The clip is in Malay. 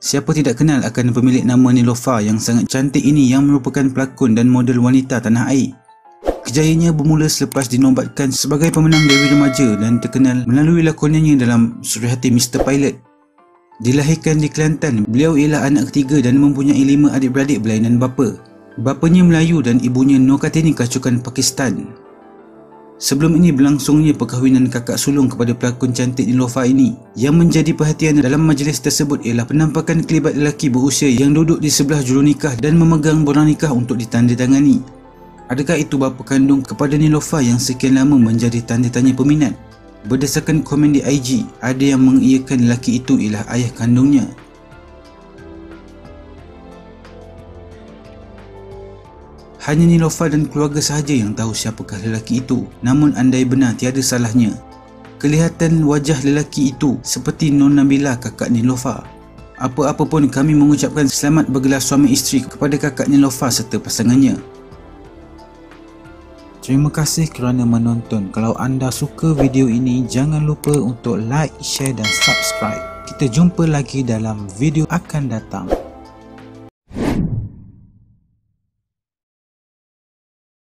Siapa tidak kenal akan pemilik nama Niloufar yang sangat cantik ini yang merupakan pelakon dan model wanita tanah air. Kejayaannya bermula selepas dinobatkan sebagai pemenang Dewi Remaja dan terkenal melalui lakonannya dalam Suriahati Mr. Pilot. Dilahirkan di Kelantan, beliau ialah anak ketiga dan mempunyai 5 adik-beradik berlainan bapa. Bapanya Melayu dan ibunya Nur Kartini Kacukan Pakistan. Sebelum ini berlangsungnya perkahwinan kakak sulung kepada pelakon cantik Niloufar ini. Yang menjadi perhatian dalam majlis tersebut ialah penampakan kelibat lelaki berusia yang duduk di sebelah jurunikah dan memegang borang nikah untuk ditandatangani. Adakah itu bapa kandung kepada Niloufar yang sekian lama menjadi tanda tanya peminat? Berdasarkan komen di IG, ada yang mengiyakan lelaki itu ialah ayah kandungnya. Hanya Niloufar dan keluarga sahaja yang tahu siapakah lelaki itu. Namun andai benar tiada salahnya, kelihatan wajah lelaki itu seperti Nona Nabila, kakak Niloufar. Apa-apa pun kami mengucapkan selamat bergelar suami isteri kepada kakak Niloufar serta pasangannya. Terima kasih kerana menonton. Kalau anda suka video ini, jangan lupa untuk like, share dan subscribe. Kita jumpa lagi dalam video akan datang.